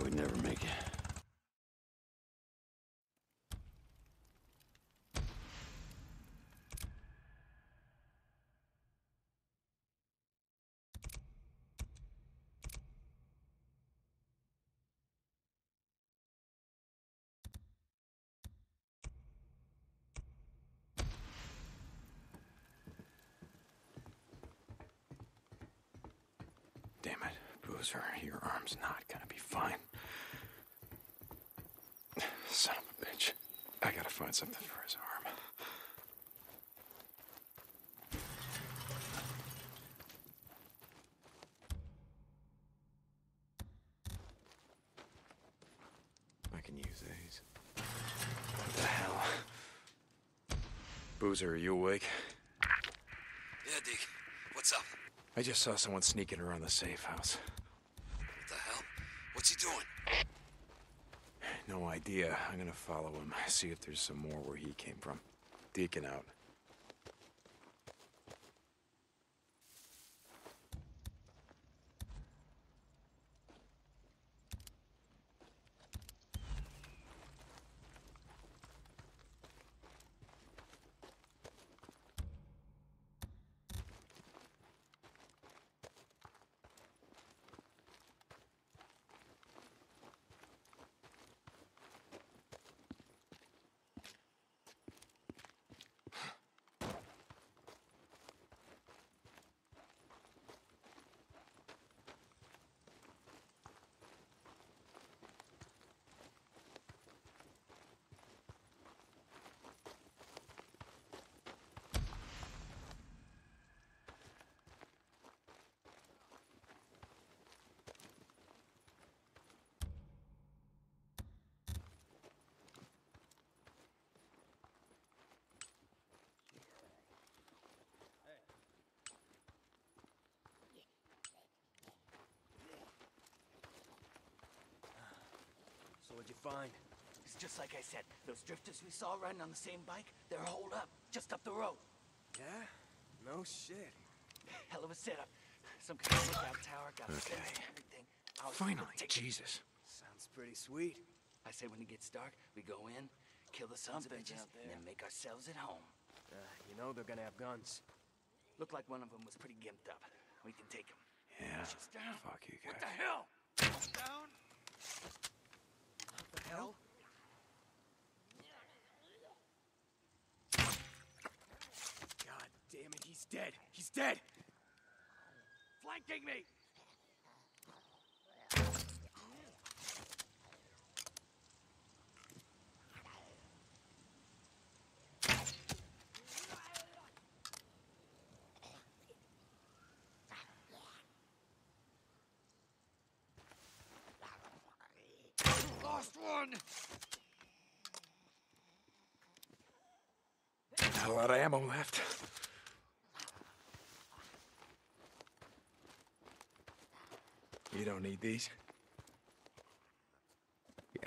we'd never make it. Damn it, Boozer, your arm's not gonna be fine. Son of a bitch. I gotta find something for his arm. I can use these. What the hell? Boozer, are you awake? Yeah, Deke. What's up? I just saw someone sneaking around the safe house. What the hell? What's he doing? No idea. I'm gonna follow him, see if there's some more where he came from. Deacon out. So what'd you find? It's just like I said. Those drifters we saw riding on the same bike, they're holed up, just up the road. Yeah? No shit. Hell of a setup. Some kind of lookout tower, got Okay. fence and everything. Finally, Jesus. Sounds pretty sweet. I say when it gets dark, we go in, kill the sons of bitches, and then make ourselves at home. You know they're gonna have guns. Looked like one of them was pretty gimped up. We can take him. Yeah. She's down. Fuck you guys. What the hell? Down? What the hell? God damn it, he's dead. He's dead! Flanking me! Lost one! Not a lot of ammo left. You don't need these? Yeah.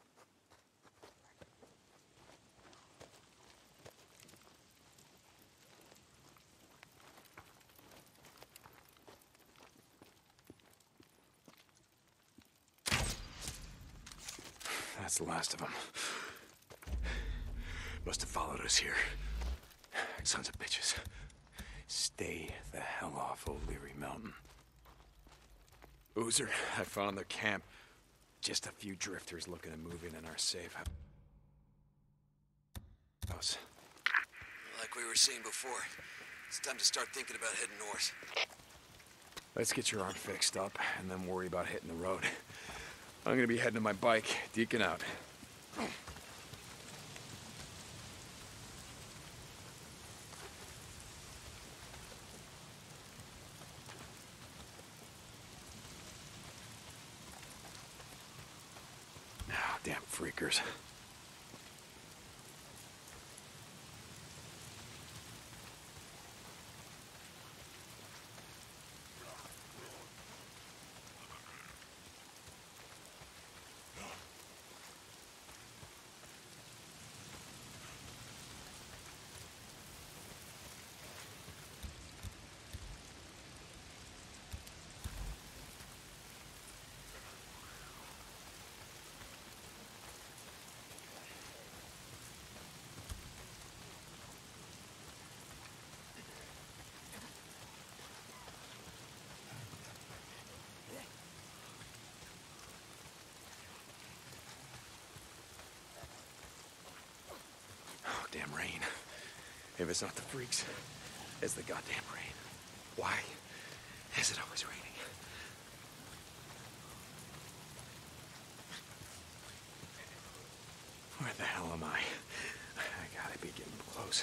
That's the last of them. Must have followed us here. Sons of bitches. Stay the hell off O'Leary Mountain. Boozer, I found their camp. Just a few drifters looking to move in our safe house. Like we were saying before, it's time to start thinking about heading north. Let's get your arm fixed up, and then worry about hitting the road. I'm gonna be heading to my bike. Deacon out. Ah, damn freakers. goddamn rain. If it's not the freaks, it's the goddamn rain. Why is it always raining? Where the hell am I? I gotta be getting close.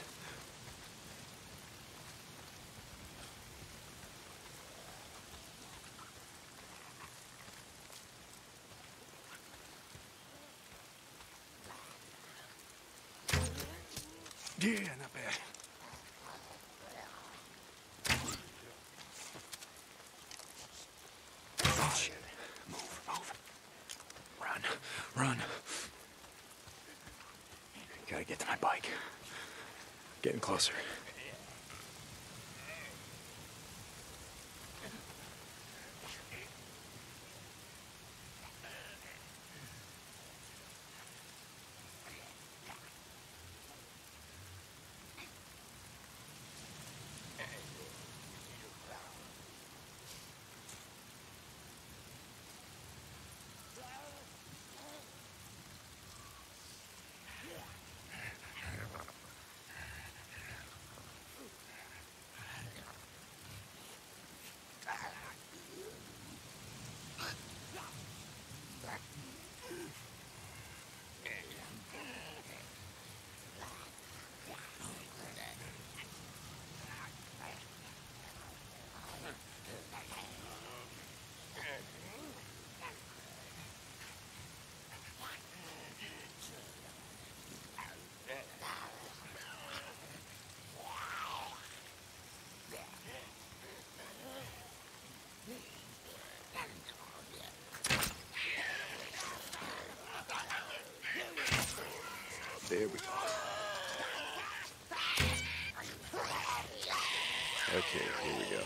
Yeah, not bad. Oh, shit. Move. Run. Gotta get to my bike. Getting closer. There we go. Okay, here we go.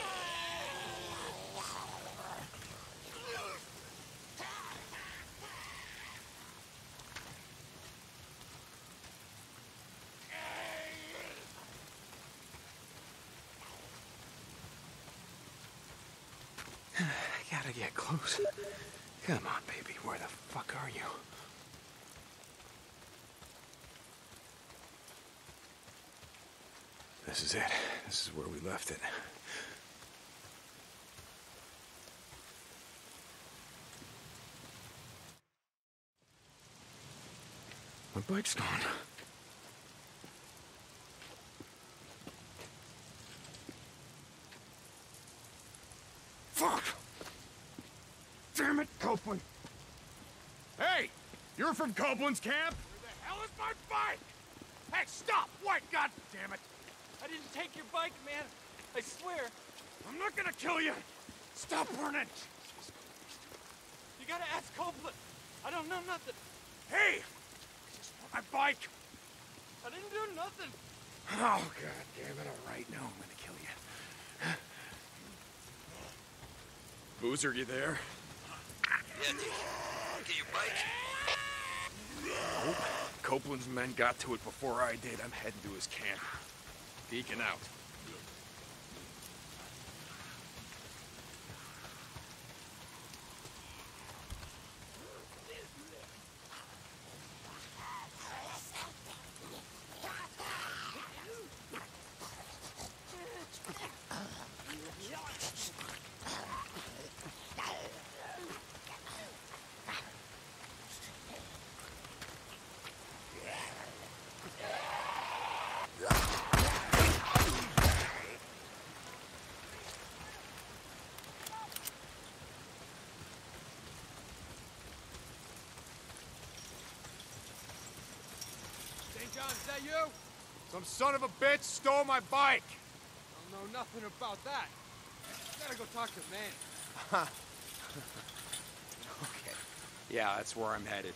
I gotta get close. Come on, baby. Where the fuck are you? This is it. This is where we left it. My bike's gone. Fuck! Damn it, Copeland! Hey! You're from Copeland's camp? Where the hell is my bike? Hey, stop! White, god damn it! I didn't take your bike, man. I swear. I'm not gonna kill you! Stop running! You gotta ask Copeland. I don't know nothing. Hey! I just want my bike! I didn't do nothing. Oh, god damn it. All right, now I'm gonna kill you. Boozer, you there? Yeah, Deacon. Get your bike? Nope. Copeland's men got to it before I did. I'm heading to his camp. Deacon out. John, is that you? Some son of a bitch stole my bike! I don't know nothing about that. You gotta go talk to man. Okay. Yeah, that's where I'm headed.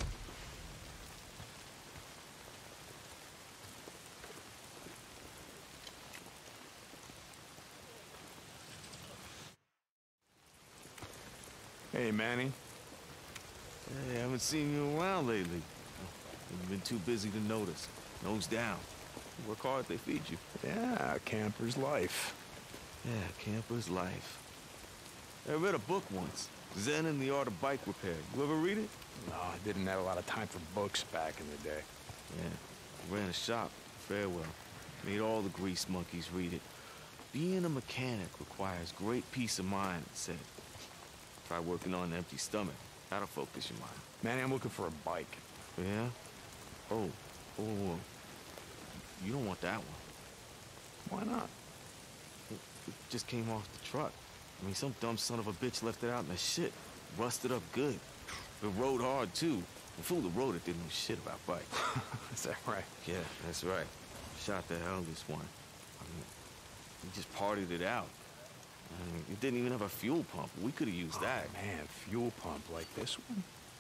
Hey, Manny. Hey, I haven't seen you around lately. You've been too busy to notice. Nose down. You work hard, they feed you. Yeah, camper's life. Yeah, camper's life. I read a book once. Zen and the Art of Bike Repair. You ever read it? No, I didn't have a lot of time for books back in the day. Yeah, I ran a shop. farewell. Made all the grease monkeys read it. Being a mechanic requires great peace of mind, it said. Try working on an empty stomach. That'll focus your mind. Manny, I'm looking for a bike. Yeah? Oh. You don't want that one. Why not? It just came off the truck. I mean, some dumb son of a bitch left it out in the shit. Rusted up good. It rode hard, too. The fool that rode it didn't know shit about bikes. Is that right? Yeah, that's right. Shot the hell this one. I mean, he just partied it out. I mean, it didn't even have a fuel pump. We could have used that. Man, fuel pump like this one?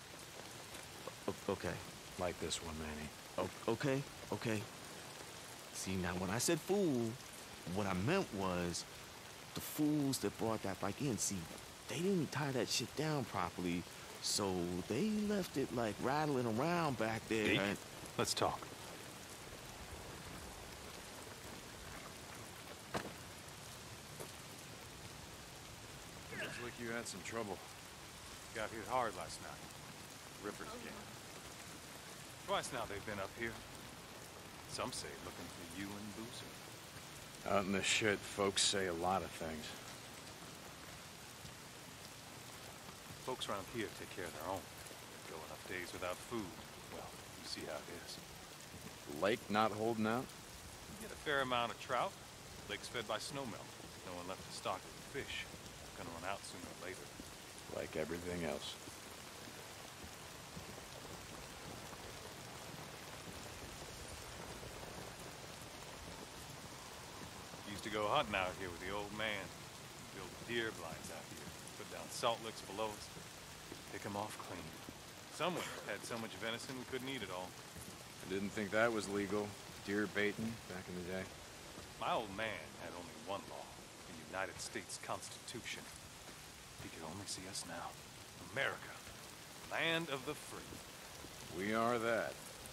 Okay. Like this one, Manny. Okay. See, now when I said fool, what I meant was the fools that brought that bike in. See, they didn't tie that shit down properly, so they left it like rattling around back there. Deke, let's talk. Looks like you had some trouble. Got hit hard last night. Rippers came. Twice now they've been up here. Some say looking for you and Boozer. Out in the shit, folks say a lot of things. Folks around here take care of their own. Go enough days without food. Well, you see how it is. Lake not holding out? You get a fair amount of trout. Lake's fed by snowmelt. No one left to stock it with fish. Gonna run out sooner or later. Like everything else. Used to go hunting out here with the old man. Build deer blinds out here. Put down salt licks below us. Pick them off clean. Some winters had so much venison we couldn't eat it all. I didn't think that was legal. Deer baiting back in the day. My old man had only one law. The United States Constitution. He could only see us now. America. Land of the free. We are that.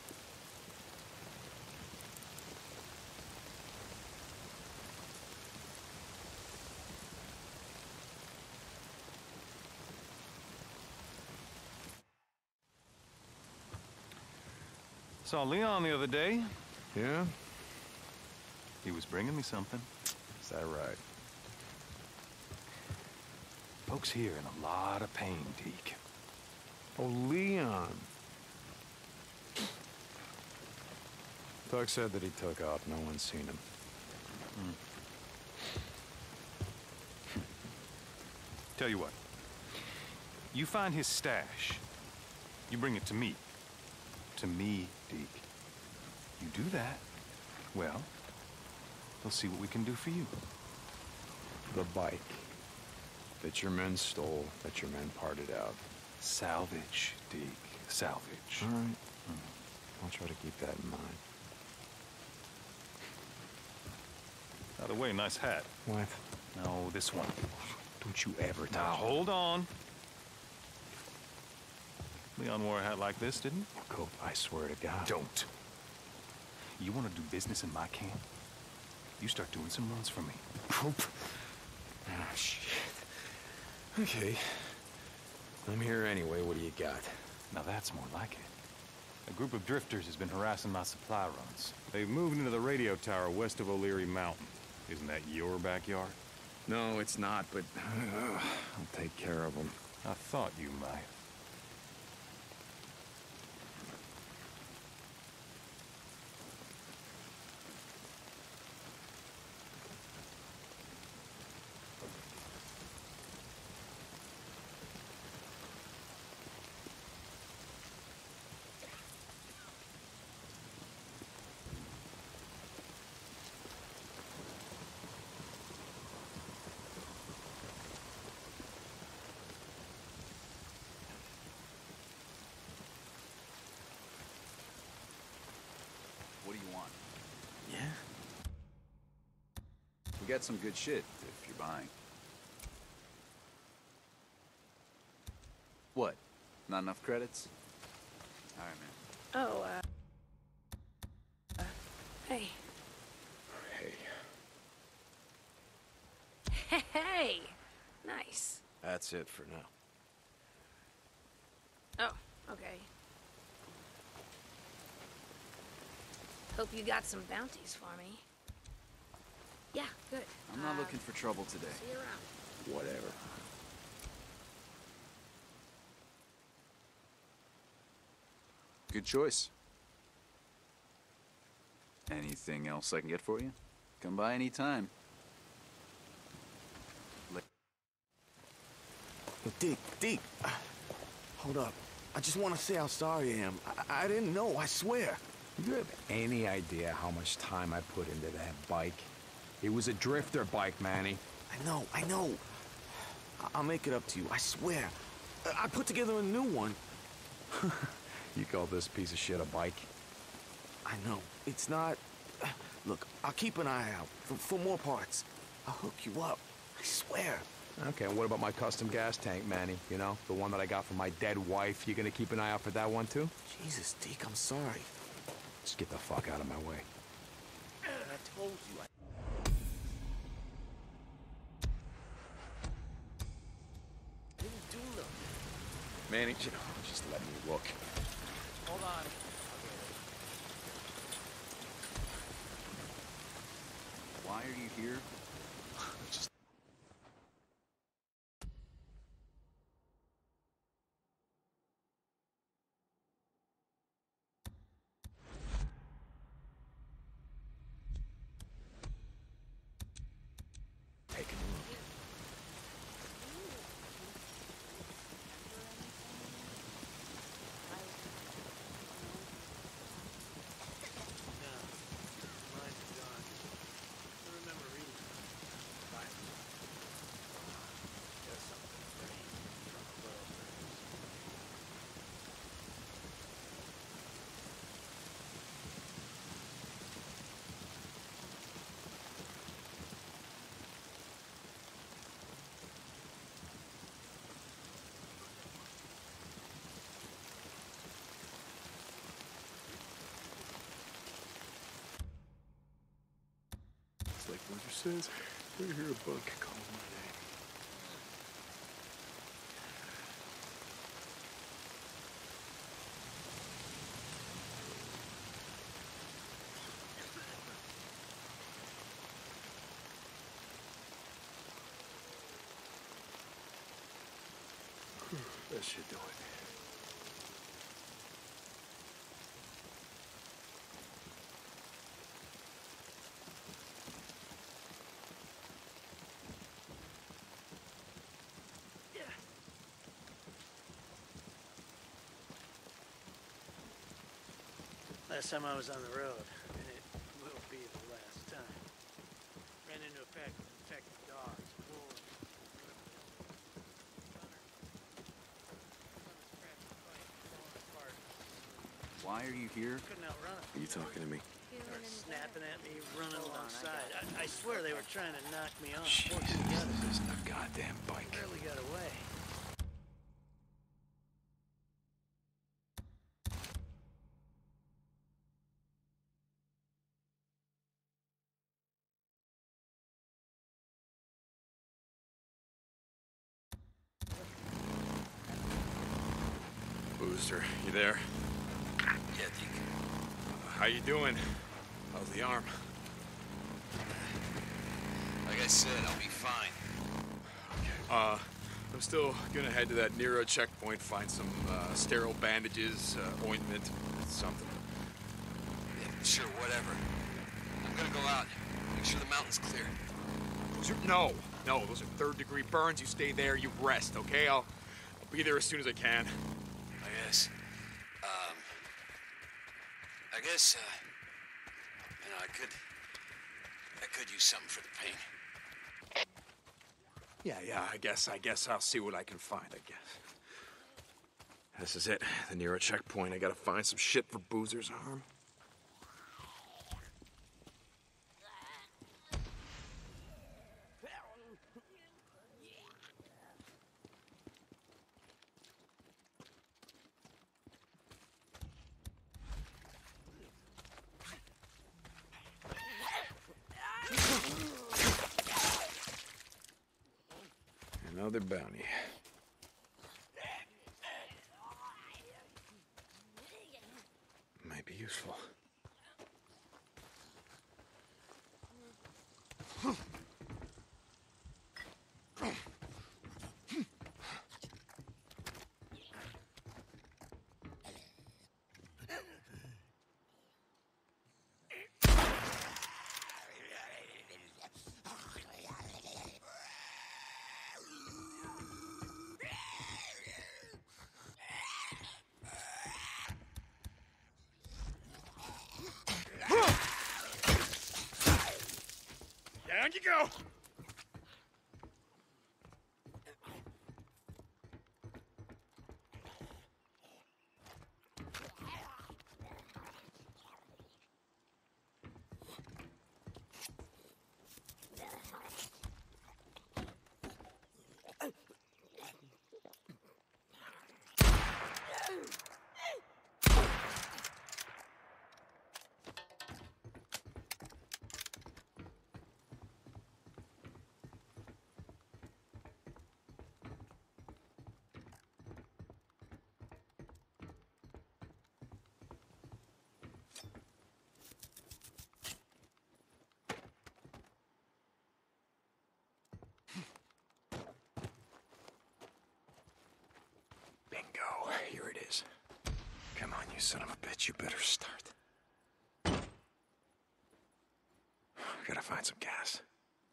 Saw Leon the other day. Yeah? He was bringing me something. Is that right? Folks here in a lot of pain, Deke. Oh, Leon. Doug said that he took off. No one's seen him. Tell you what. You find his stash. You bring it to me. To me, Deke. You do that, well, they'll see what we can do for you. The bike that your men stole, that your men parted out. Salvage, Deke. Salvage. All right. I'll try to keep that in mind. By the way, nice hat. What? No, this one. Don't you ever touch Now, it. hold on. Leon wore a hat like this, didn't he? Cope, I swear to God. Don't. You want to do business in my camp? You start doing some runs for me. Cope. Oh, shit. Okay. I'm here anyway. What do you got? Now that's more like it. A group of drifters has been harassing my supply runs. They've moved into the radio tower west of O'Leary Mountain. Isn't that your backyard? No, it's not, but I'll take care of them. I thought you might. What do you want? Yeah? We got some good shit, if you're buying. What? Not enough credits? All right, man. Oh, hey. Hey. Hey! Nice. That's it for now. Oh, okay. Hope you got some bounties for me. Yeah, good. I'm not looking for trouble today. See you around. Whatever. Good choice. Anything else I can get for you? Come by any time. Deke, hold up. I just want to say how sorry I am. I didn't know, I swear. Do you have any idea how much time I put into that bike? It was a drifter bike, Manny. I know. I'll make it up to you, I swear. I put together a new one. You call this piece of shit a bike? I know. It's not... Look, I'll keep an eye out for more parts. I'll hook you up. I swear. Okay, and what about my custom gas tank, Manny? You know, the one that I got from my dead wife. You gonna keep an eye out for that one, too? Jesus, Deke, I'm sorry. Just get the fuck out of my way. I told you. I didn't do nothing. Manny, just let me look. Hold on. Why are you here? Just... Taking a look. Like Witwer says, you hear a bug call my name. That should do it. Last time I was on the road, and it will be the last time. Ran into a pack of infected dogs, wolves. Why are you here? Couldn't outrun them. Are you talking to me? They were snapping at me, running alongside. I swear they were trying to knock me off. Jesus, Forced me out of this is a goddamn bike. barely got away. Booster, you there? Yeah, Deacon. How you doing? How's the arm? Like I said, I'll be fine. I'm still gonna head to that Nero checkpoint, find some sterile bandages, ointment, something. Yeah, sure, whatever. I'm gonna go out. Make sure the mountain's clear. No, those are third-degree burns. You stay there, you rest, okay? I'll be there as soon as I can. I guess. I guess, you know, I could use something for the pain. Yeah, I guess I'll see what I can find, I guess. This is it, the Nero checkpoint. I gotta find some shit for Boozer's arm. Another bounty. Might be useful. Down you go. Bingo, here it is. Come on, you son of a bitch, you better start. Gotta find some gas.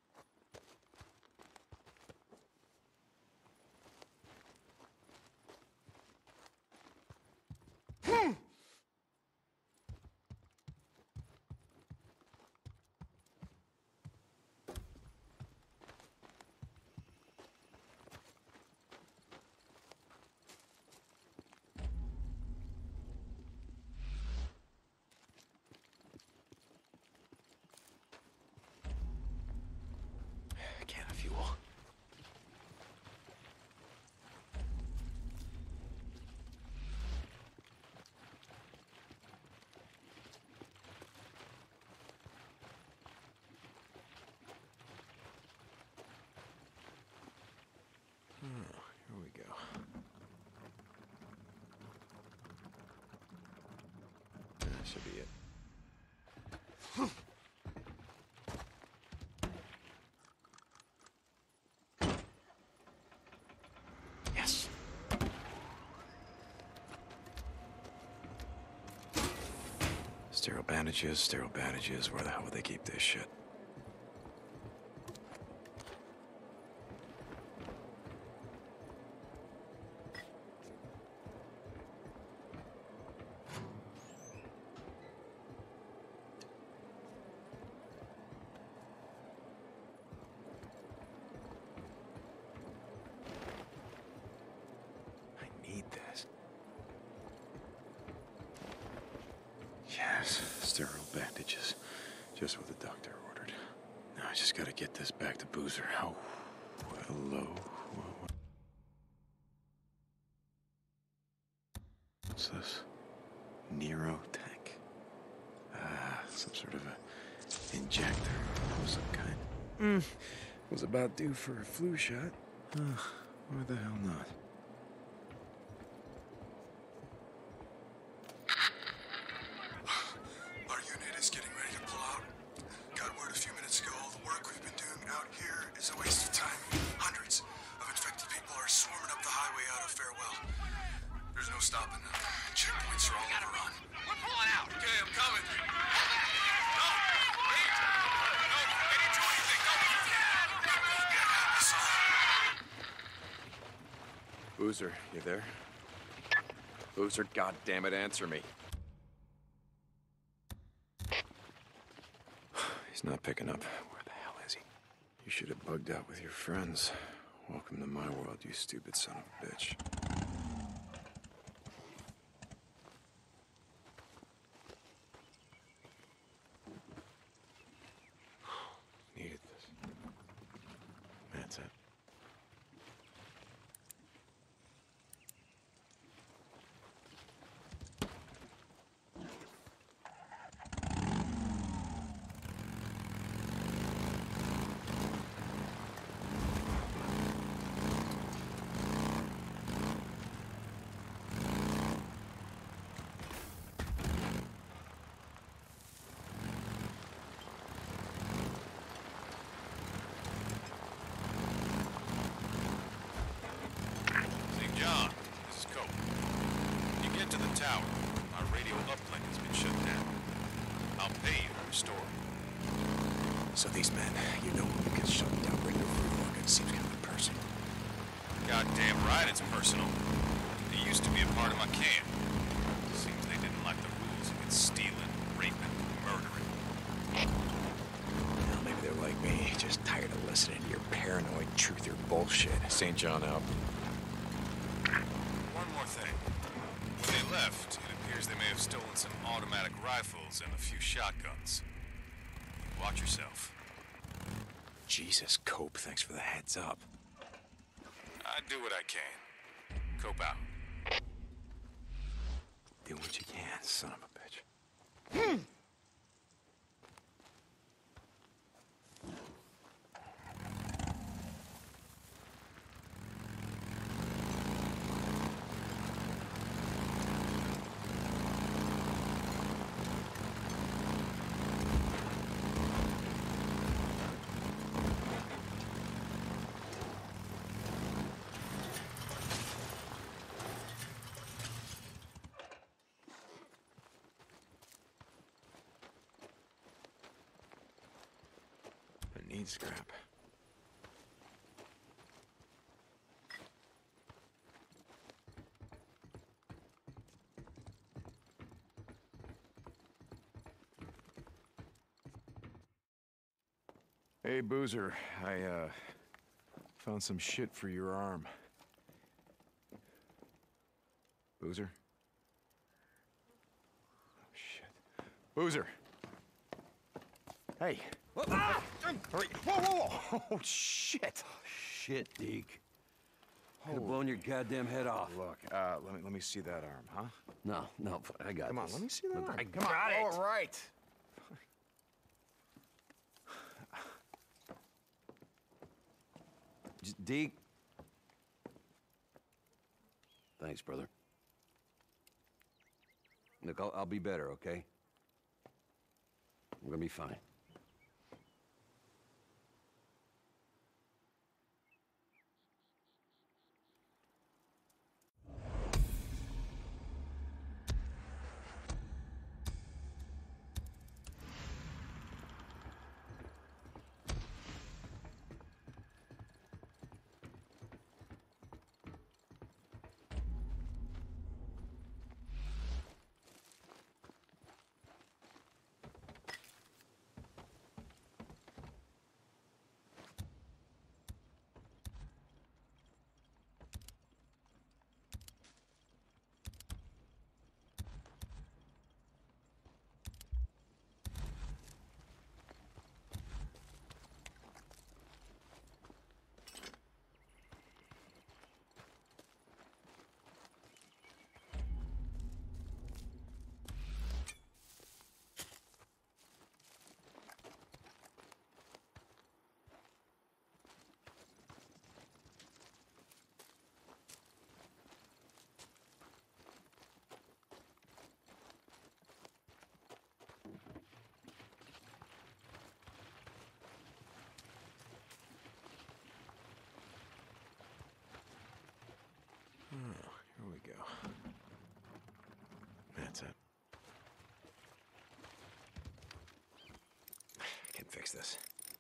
Can of fuel. Here we go. That should be it. Yes. Sterile bandages. Where the hell would they keep this shit? Yes, sterile bandages. Just what the doctor ordered. Now I just gotta get this back to Boozer. Oh, hello. What's this? Nero tank. Some sort of a injector of some kind. Was about due for a flu shot. Why the hell not? Our unit is getting ready to pull out. Got word a few minutes ago all the work we've been doing out here is a waste of time. Hundreds of infected people are swarming up the highway out of Farewell. There's no stopping them. Checkpoints are all overrun. We're pulling out. Okay, I'm coming. No! Wait! No, we didn't do anything. No! It's all. Boozer, you there? Boozer, goddammit, answer me. He's not picking up. Where the hell is he? You should have bugged out with your friends. Welcome to my world, you stupid son of a bitch. Needed this. That's it. St. John, this is Cope. When you get to the tower, our radio uplink has been shut down. I'll pay you to restore it. So these men, you know when you get shut down radio free work, it seems kind of personal. Goddamn right it's personal. They used to be a part of my camp. Seems they didn't like the rules against stealing, raping, murdering. Well, maybe they're like me, just listen to your paranoid truther bullshit. St. John out. One more thing. When they left, it appears they may have stolen some automatic rifles and a few shotguns. Watch yourself. Jesus, Cope, thanks for the heads up. I do what I can. Cope out. Do what you can, son of a bitch. Need scrap. Hey, Boozer. I, found some shit for your arm. Boozer? Oh, shit. Boozer! Hey! Ah! Hurry. Whoa! Oh, shit! Shit, Deke. Could have blown your goddamn head off. Look, let me see that arm, huh? No, I got Come on, this. let me see that Look, arm. I Come on. got it. All right. Deke. Thanks, brother. Look, I'll be better, okay? I'm gonna be fine. Oh, here we go. That's it. I can fix this.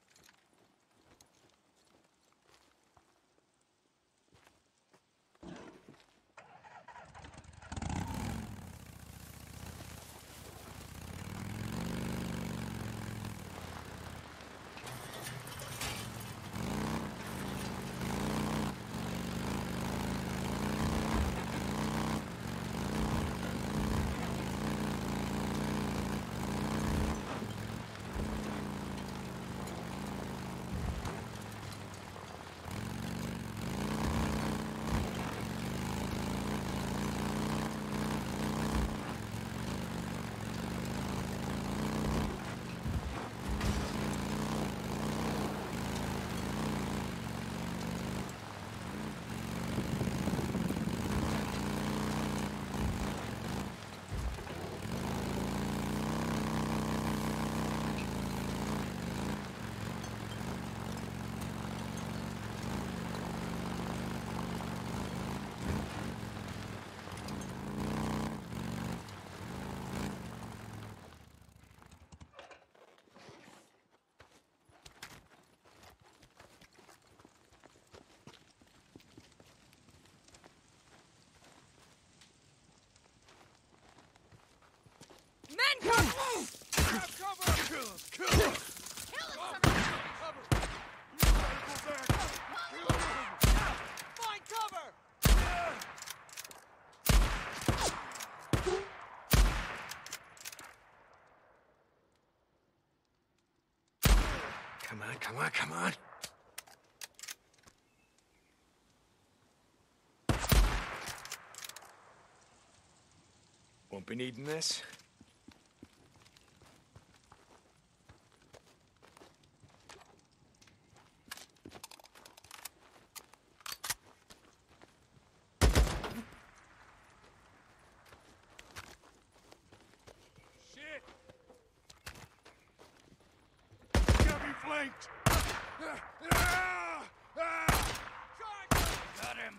Men come! Grab cover! Kill him! Kill him! Cover! come on, come on. Won't be needing this. Shit! Got me flanked! Got him!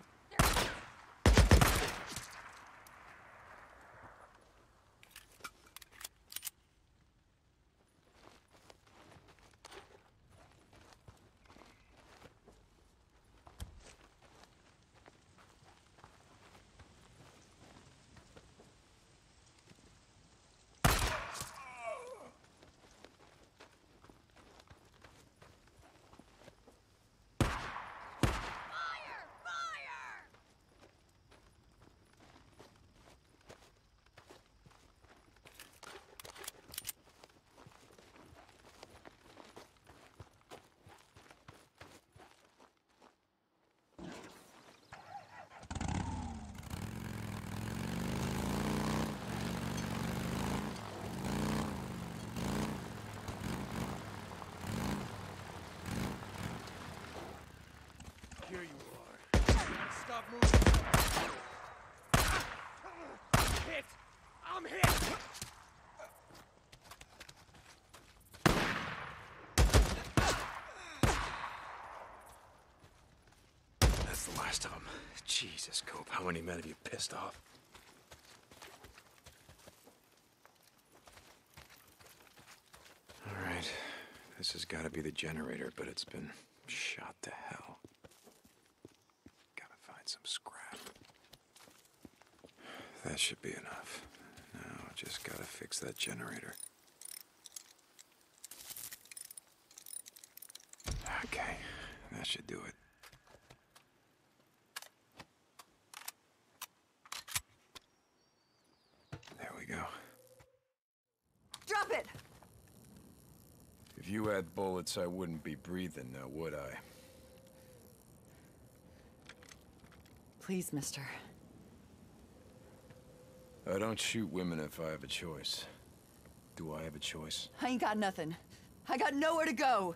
Here you are. Stop moving. Hit! I'm hit! That's the last of them. Jesus, Cope, how many men have you pissed off? All right, this has got to be the generator, but it's been shot to hell. Gotta find some scrap. That should be enough. Now, just gotta fix that generator. Okay, that should do it. There we go. Drop it! If you had bullets, I wouldn't be breathing now, would I? Please, mister. I don't shoot women if I have a choice. Do I have a choice? I ain't got nothing. I got nowhere to go.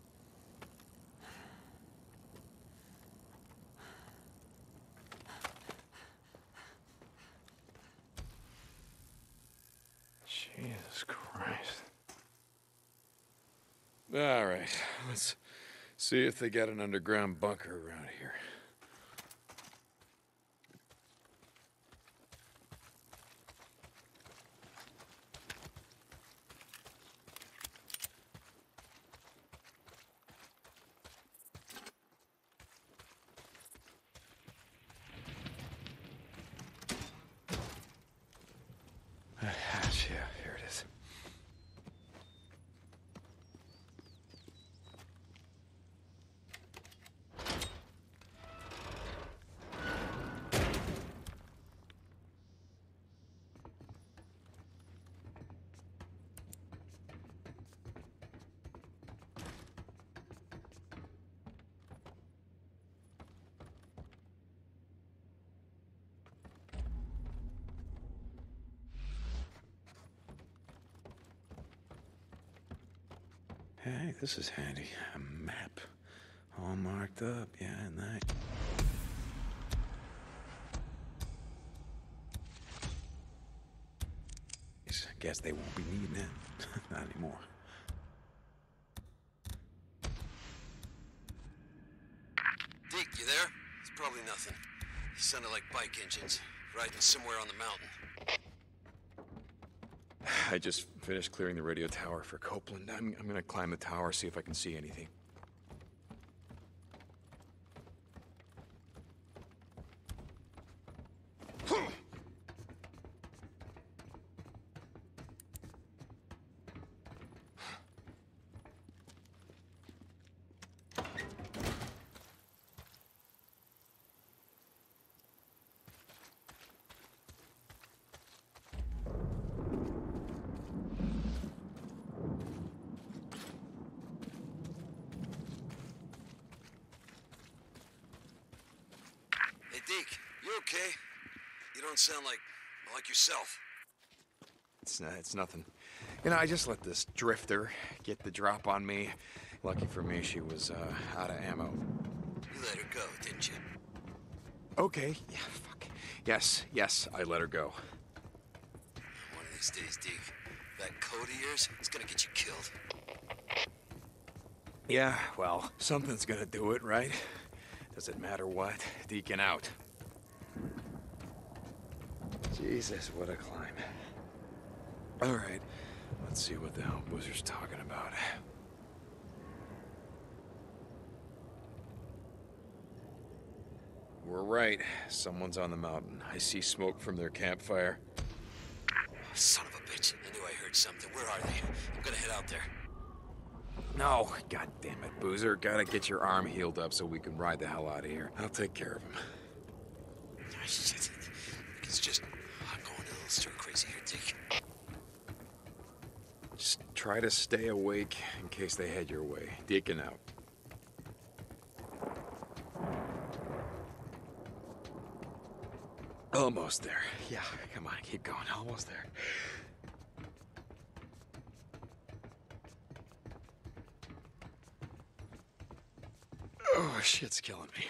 Jesus Christ. All right, let's see if they got an underground bunker around here. Yeah, here it is. Hey, this is handy. A map. All marked up. Yeah, nice. Guess they won't be needing it. Not anymore. Deke, you there? It's probably nothing. Sounded like bike engines, riding somewhere on the mountain. I just finished clearing the radio tower for Copeland. I'm gonna climb the tower, see if I can see anything. Deke, you okay? You don't sound like yourself. It's nothing. You know, I just let this drifter get the drop on me. Lucky for me, she was out of ammo. You let her go, didn't you? Okay, yeah, fuck. Yes, I let her go. One of these days, Deke, that code of yours is gonna get you killed. Yeah, well, something's gonna do it, right? Doesn't matter what. Deacon out. Jesus, what a climb. All right, let's see what the hell Boozer's talking about. We're right. Someone's on the mountain. I see smoke from their campfire. Son of a bitch. I knew I heard something. Where are they? I'm gonna head out there. No, god damn it, Boozer. Gotta get your arm healed up so we can ride the hell out of here. I'll take care of him. Oh, shit. It's just... I'm going a little stir-crazy here, Dick. Just try to stay awake in case they head your way. Deacon out. Almost there. Yeah, come on, keep going. Almost there. Oh, shit's killing me.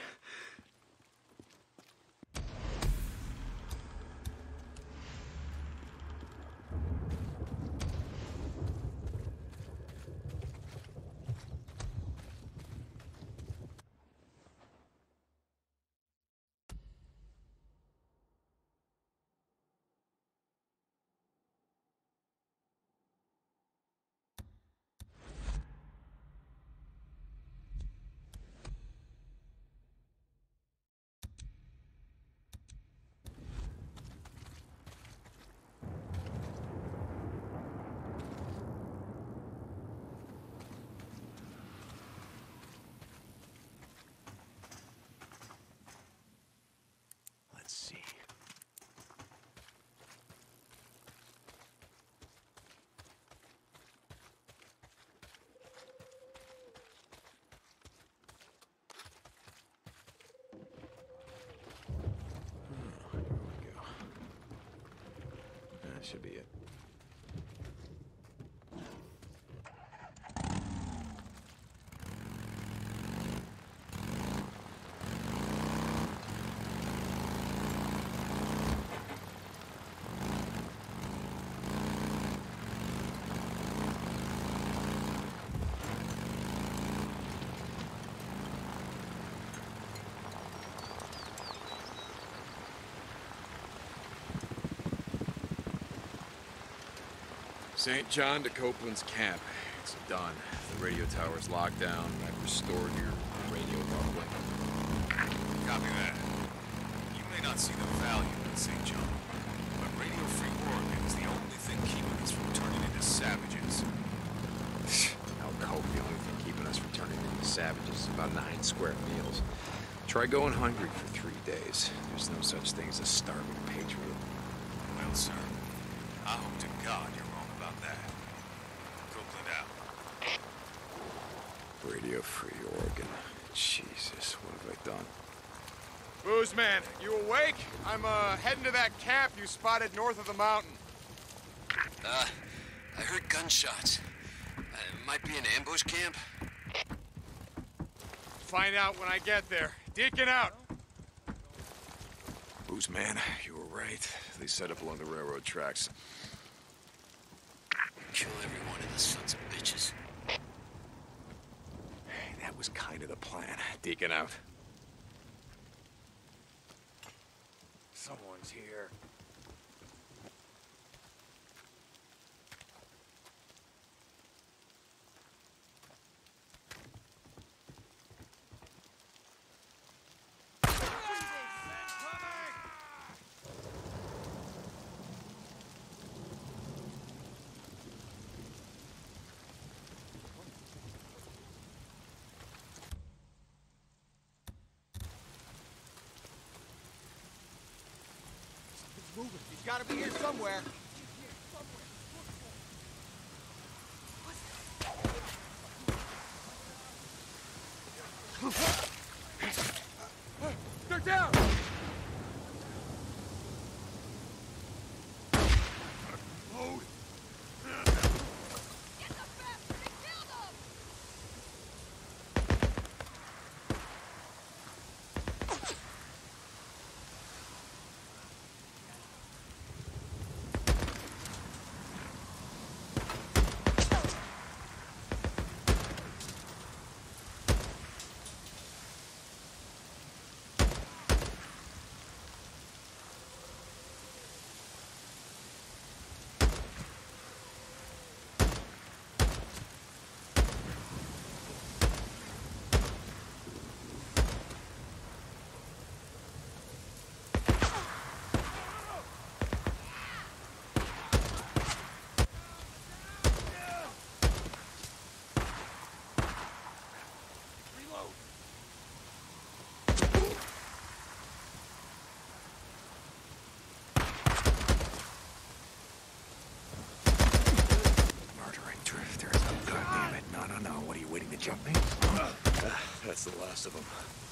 Let's see. Here we go. That should be it. St. John to Copeland's camp. It's done. The radio tower's locked down. I've restored your radio uplink. Copy that. You may not see the value in St. John, but Radio Free Oregon is the only thing keeping us from turning into savages. Now, Cope, the only thing keeping us from turning into savages is about 9 square meals. Try going hungry for 3 days. There's no such thing as a starving patriot. Well, sir, I hope to God you're wrong about that. Copeland out. Radio Free Oregon. Jesus, what have I done? Booze man, you awake? I'm heading to that camp you spotted north of the mountain. I heard gunshots. It might be an ambush camp. Find out when I get there. Deacon out. Booze man, you were right. They set up along the railroad tracks. Kill every one of the sons of bitches. That was kind of the plan. Deacon out. Someone's here. He's gotta be here somewhere. They're down! most of them.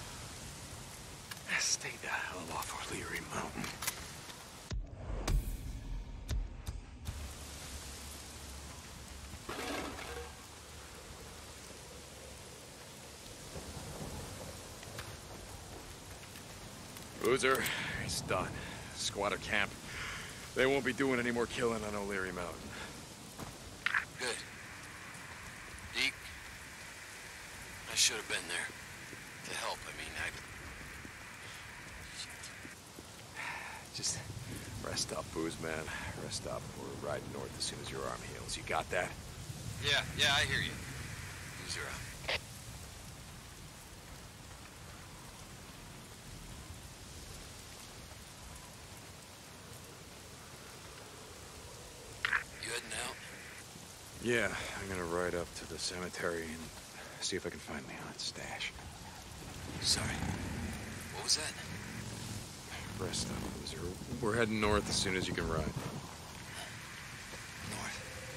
Stay the hell off O'Leary Mountain. Boozer, it's done. Squatter camp. They won't be doing any more killing on O'Leary Mountain. Good. Deke, I should have been there. To help, I mean, Just rest up, Booze, man. Rest up. We're riding north as soon as your arm heals. You got that? Yeah, I hear you. Boozer out. You heading out? Yeah, I'm gonna ride up to the cemetery and see if I can find Leon's stash. Sorry. What was that? Rest up, Boozer. We're heading north as soon as you can ride. North?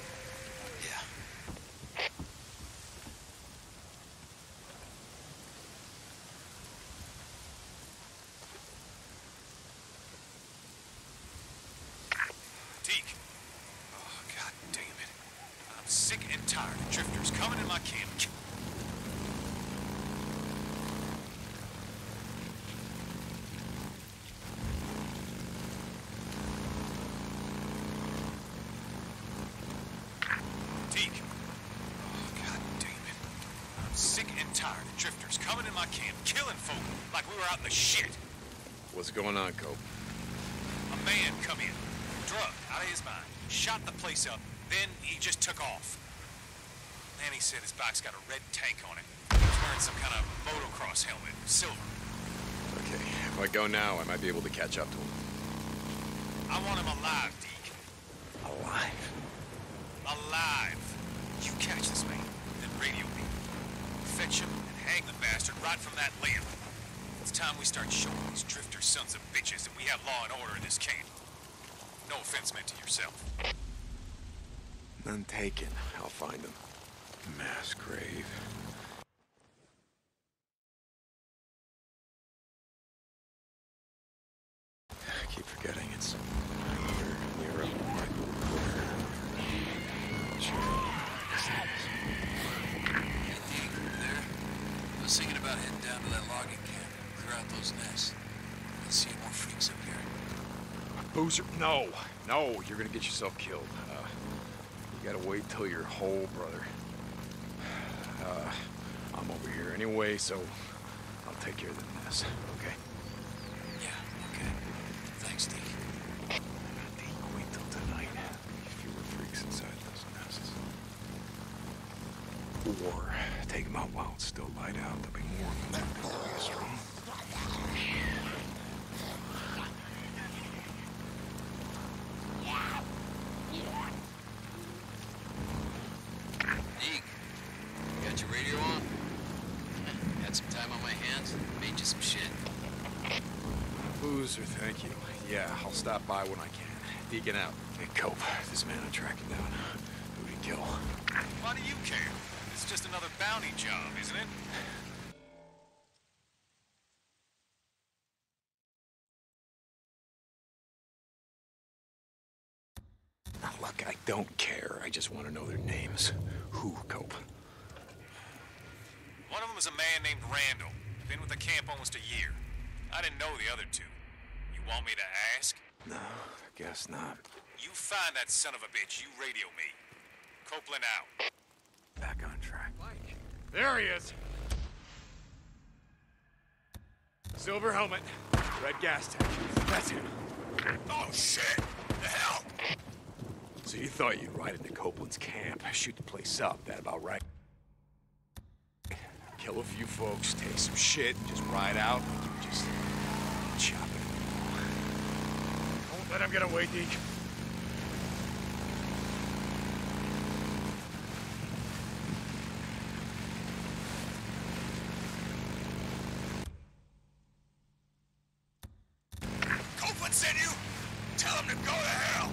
Yeah. Deke. Oh, God damn it. I'm sick and tired of drifters coming in my camp. Deke. Oh, God damn it. I'm sick and tired of drifters coming in my camp, killing folk like we were out in the shit. What's going on, Cope? A man come in, drugged out of his mind, shot the place up, then he just took off. Then he said his bike's got a red tank on it. He was wearing some kind of motocross helmet, silver. Okay, if I go now, I might be able to catch up to him. I want him alive, Deke. Alive? Alive. You catch this man, then radio me. Fetch him and hang the bastard right from that limb. It's time we start showing these drifter sons of bitches that we have law and order in this camp. No offense meant to yourself. None taken. I'll find him. Mass grave. I keep forgetting it's near a Hey, Deke, you there? I was thinking about heading down to that logging camp. Clear out those nests. Let's see more freaks up here. Boozer, no, you're gonna get yourself killed. You gotta wait till you're whole, brother. I'm over here anyway, so I'll take care of the mess, okay? Yeah, okay. Thanks, Deke. Wait till tonight. Fewer freaks inside those nests. Or take them out while it's still light out. There'll be more of them. They'll be strong. Deke, you got your radio on? Had some time on my hands? Made you some shit? Boozer, thank you. Yeah, I'll stop by when I can. Deacon out. Hey, Cope, this man I'm tracking down. Who'd he kill? Why do you care? It's just another bounty job, isn't it? Now, look, I don't care. I just want to know their names. Who, Cope? One of them is a man named Randall. Been with the camp almost a year. I didn't know the other two. You want me to ask? No, I guess not. You find that son of a bitch, you radio me. Copeland out. Back on track. There he is. Silver helmet, red gas tank. That's him. Oh, shit! The hell? So you thought you'd ride into Copeland's camp, shoot the place up, that about right? Kill a few folks, take some shit, and just ride out like you just chop it. Don't let him get away, Deke. Copeland sent you? Tell him to go to hell!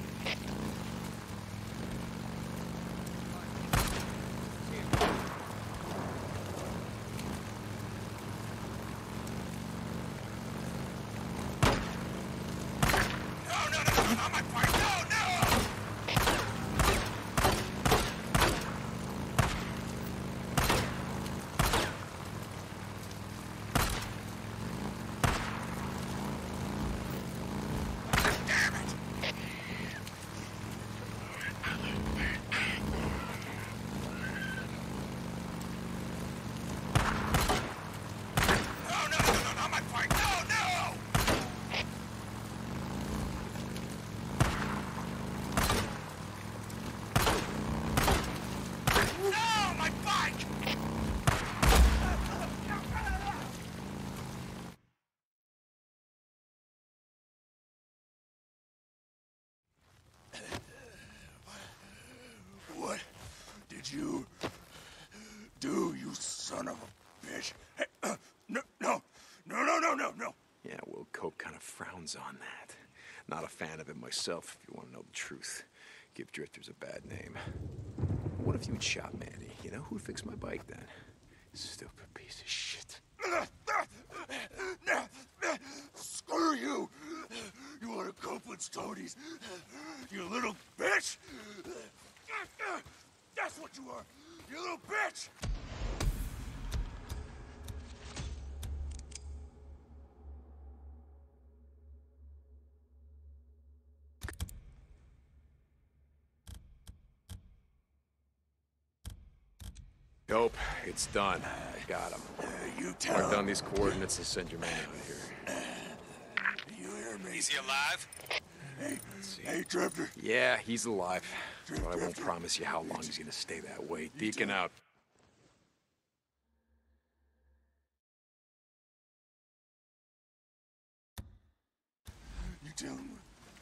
frowns on that. Not a fan of it myself, if you want to know the truth. Give drifters a bad name. What if you'd shot Manny? You know, who'd fix my bike then? Stupid piece of shit. Screw you! You want to Copeland Stonies? You little bitch! That's what you are! You little bitch! Dope, it's done. Got him. You tell Mark down these coordinates and send your man out here. You hear me? Is he alive? Hey, Drifter. Yeah, he's alive. But I won't promise you how long he's gonna stay that way. Deacon out. You tell him.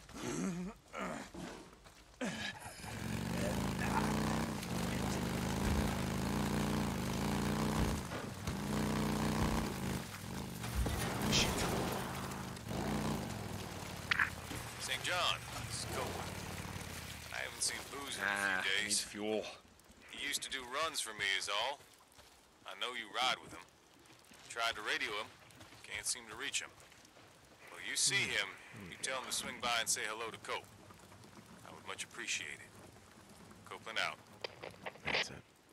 St. John, this is Copeland. I haven't seen Booze in a few days. Fuel. He used to do runs for me is all. I know you ride with him. Tried to radio him. Can't seem to reach him. Well, you see him, you tell him to swing by and say hello to Cope. I would much appreciate it. Copeland out. That's it.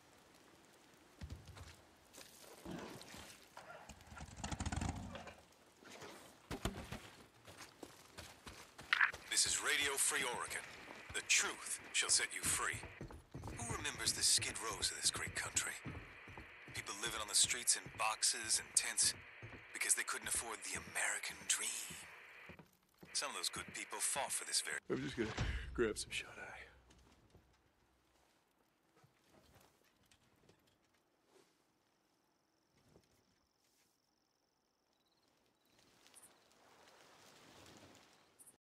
This is Radio Free Oregon. The truth shall set you free. Who remembers the skid rows of this great country? People living on the streets in boxes and tents because they couldn't afford the American dream. Some of those good people fought for this very... I'm just gonna grab some shut-eye.